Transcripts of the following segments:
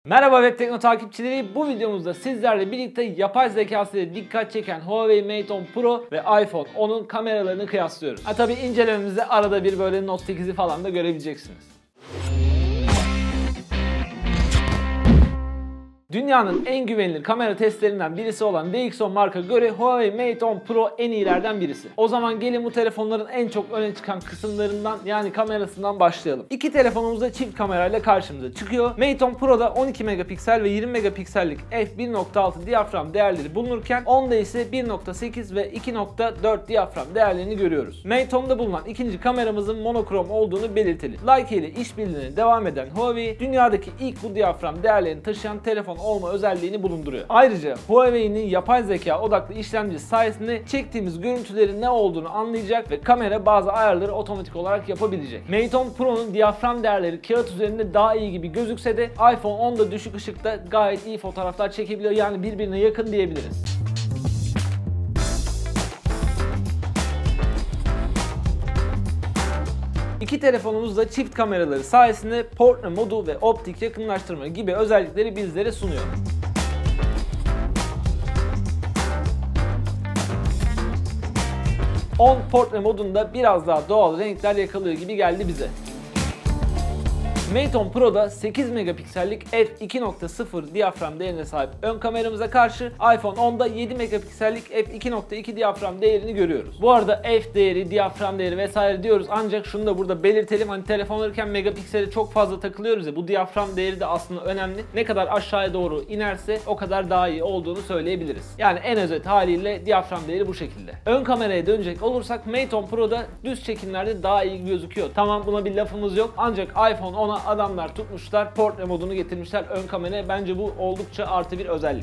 Merhaba Web Tekno takipçileri, bu videomuzda sizlerle birlikte yapay zekasıyla dikkat çeken Huawei Mate 10 Pro ve iPhone 10'un kameralarını kıyaslıyoruz. Tabi incelememizde arada bir böyle Note 8'i falan da görebileceksiniz. Dünyanın en güvenilir kamera testlerinden birisi olan DxO marka göre Huawei Mate 10 Pro en iyilerden birisi. O zaman gelin bu telefonların en çok öne çıkan kısımlarından yani kamerasından başlayalım. İki telefonumuz da çift kamerayla karşımıza çıkıyor. Mate 10 Pro'da 12 megapiksel ve 20 megapiksellik f1.6 diyafram değerleri bulunurken 10'da ise 1.8 ve 2.4 diyafram değerlerini görüyoruz. Mate 10'da bulunan ikinci kameramızın monokrom olduğunu belirtelim. Leica ile işbirliğine devam eden Huawei, dünyadaki ilk bu diyafram değerlerini taşıyan telefon olma özelliğini bulunduruyor. Ayrıca Huawei'nin yapay zeka odaklı işlemci sayesinde çektiğimiz görüntülerin ne olduğunu anlayacak ve kamera bazı ayarları otomatik olarak yapabilecek. Mate 10 Pro'nun diyafram değerleri kağıt üzerinde daha iyi gibi gözükse de iPhone 10'da düşük ışıkta gayet iyi fotoğraflar çekebiliyor, yani birbirine yakın diyebiliriz. İki telefonumuz da çift kameraları sayesinde portre modu ve optik yakınlaştırma gibi özellikleri bizlere sunuyor. Portre modunda biraz daha doğal renkler yakalıyor gibi geldi bize. Mate 10 Pro'da 8 megapiksellik f2.0 diyafram değerine sahip ön kameramıza karşı iPhone 10'da 7 megapiksellik f2.2 diyafram değerini görüyoruz. Bu arada f değeri, diyafram değeri vesaire diyoruz, ancak şunu da burada belirtelim. Hani telefon alırken megapiksele çok fazla takılıyoruz ya, bu diyafram değeri de aslında önemli. Ne kadar aşağıya doğru inerse o kadar daha iyi olduğunu söyleyebiliriz. Yani en özet haliyle diyafram değeri bu şekilde. Ön kameraya dönecek olursak Mate 10 Pro'da düz çekimlerde daha iyi gözüküyor. Tamam, buna bir lafımız yok, ancak iPhone 10'a adamlar tutmuşlar, portre modunu getirmişler ön kameraya. Bence bu oldukça artı bir özellik.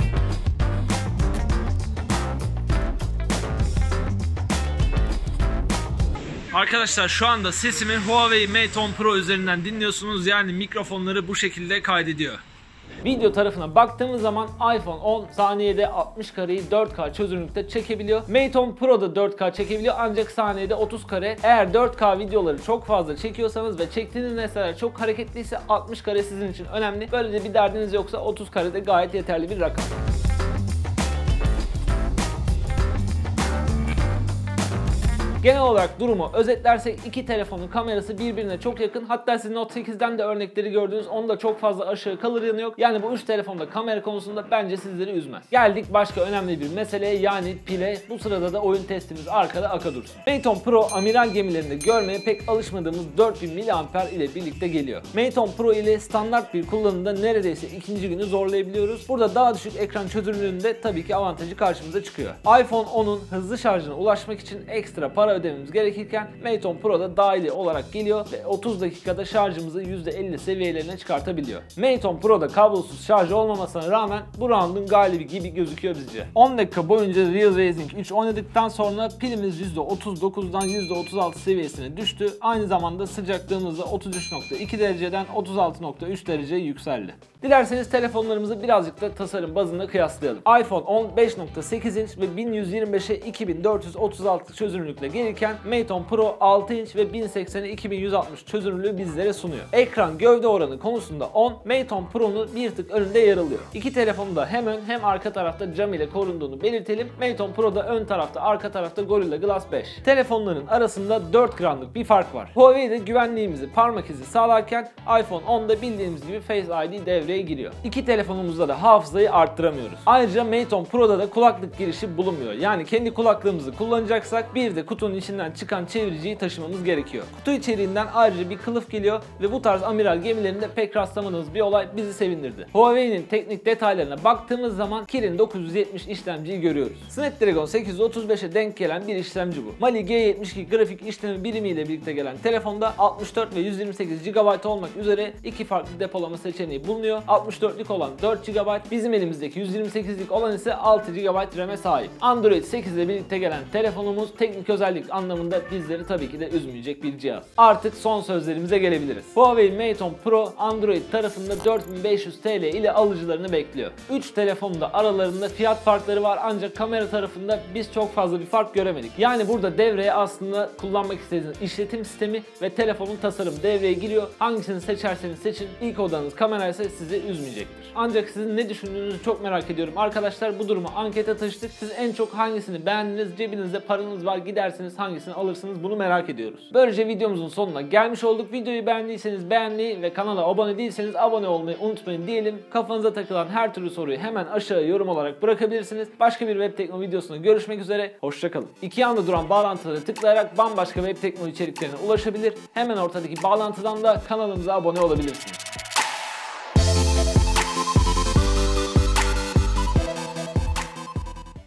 Arkadaşlar şu anda sesimi Huawei Mate 10 Pro üzerinden dinliyorsunuz, yani mikrofonları bu şekilde kaydediyor. Video tarafına baktığımız zaman iPhone 10 saniyede 60 kareyi 4K çözünürlükte çekebiliyor. Mate 10 Pro da 4K çekebiliyor, ancak saniyede 30 kare. Eğer 4K videoları çok fazla çekiyorsanız ve çektiğiniz nesneler çok hareketliyse 60 kare sizin için önemli. Böylece bir derdiniz yoksa 30 kare de gayet yeterli bir rakam. Genel olarak durumu özetlersek iki telefonun kamerası birbirine çok yakın. Hatta siz Note 8'den de örnekleri gördünüz. Onda çok fazla aşağı kalır yanı yok. Yani bu üç telefonda kamera konusunda bence sizleri üzmez. Geldik başka önemli bir meseleye, yani pile. Bu sırada da oyun testimiz arkada aka dursun. Mate 10 Pro amiral gemilerinde görmeye pek alışmadığımız 4000 mAh ile birlikte geliyor. Mate 10 Pro ile standart bir kullanımda neredeyse ikinci günü zorlayabiliyoruz. Burada daha düşük ekran çözünürlüğünde tabii ki avantajı karşımıza çıkıyor. iPhone 10'un hızlı şarjına ulaşmak için ekstra para ödememiz gerekirken Mate 10 Pro'da dahili olarak geliyor ve 30 dakikada şarjımızı %50 seviyelerine çıkartabiliyor. Mate 10 Pro'da kablosuz şarj olmamasına rağmen bu round'un galibi gibi gözüküyor bizce. 10 dakika boyunca Real Racing 3 oynadıktan sonra pilimiz %39'dan %36 seviyesine düştü. Aynı zamanda sıcaklığımız da 33.2 dereceden 36.3 dereceye yükseldi. Dilerseniz telefonlarımızı birazcık da tasarım bazında kıyaslayalım. iPhone 10 5.8 inç ve 1125'e 2436 çözünürlükle gelirken Mate 10 Pro 6 inç ve 1080'e 2160 çözünürlüğü bizlere sunuyor. Ekran gövde oranı konusunda 10, Mate 10 Pro'nun bir tık önünde yer alıyor. İki telefonu da hem ön hem arka tarafta cam ile korunduğunu belirtelim. Mate 10 Pro'da ön tarafta, arka tarafta Gorilla Glass 5. Telefonların arasında 4 gramlık bir fark var. Huawei'de güvenliğimizi parmak izi sağlarken iPhone 10'da bildiğimiz gibi Face ID devreye giriyor. İki telefonumuzda da hafızayı arttıramıyoruz. Ayrıca Mate 10 Pro'da da kulaklık girişi bulunmuyor. Yani kendi kulaklığımızı kullanacaksak bir de kutunun içinden çıkan çeviriciyi taşımamız gerekiyor. Kutu içeriğinden ayrıca bir kılıf geliyor ve bu tarz amiral gemilerinde pek rastlamadığımız bir olay bizi sevindirdi. Huawei'nin teknik detaylarına baktığımız zaman Kirin 970 işlemciyi görüyoruz. Snapdragon 835'e denk gelen bir işlemci bu. Mali G72 grafik işlemi birimiyle birlikte gelen telefonda 64 ve 128 GB olmak üzere iki farklı depolama seçeneği bulunuyor. 64'lük olan 4 GB, bizim elimizdeki 128'lik olan ise 6 GB RAM'e sahip. Android 8 ile birlikte gelen telefonumuz teknik özellikleri özellik anlamında bizleri tabii ki de üzmeyecek bir cihaz. Artık son sözlerimize gelebiliriz. Huawei Mate 10 Pro Android tarafında 4500 TL ile alıcılarını bekliyor. 3 telefonun da aralarında fiyat farkları var ancak kamera tarafında biz çok fazla bir fark göremedik. Yani burada devreye aslında kullanmak istediğiniz işletim sistemi ve telefonun tasarımı devreye giriyor. Hangisini seçerseniz seçin, ilk odanız kamera ise sizi üzmeyecektir. Ancak sizin ne düşündüğünüzü çok merak ediyorum. Arkadaşlar bu durumu ankete taşıdık. Siz en çok hangisini beğendiniz? Cebinizde paranız var, gidersiniz hangisini alırsınız? Bunu merak ediyoruz. Böylece videomuzun sonuna gelmiş olduk. Videoyu beğendiyseniz beğenmeyi ve kanala abone değilseniz abone olmayı unutmayın diyelim. Kafanıza takılan her türlü soruyu hemen aşağıya yorum olarak bırakabilirsiniz. Başka bir web teknoloji videosunda görüşmek üzere. Hoşçakalın. İki yanda duran bağlantılara tıklayarak bambaşka web teknoloji içeriklerine ulaşabilir. Hemen ortadaki bağlantıdan da kanalımıza abone olabilirsiniz.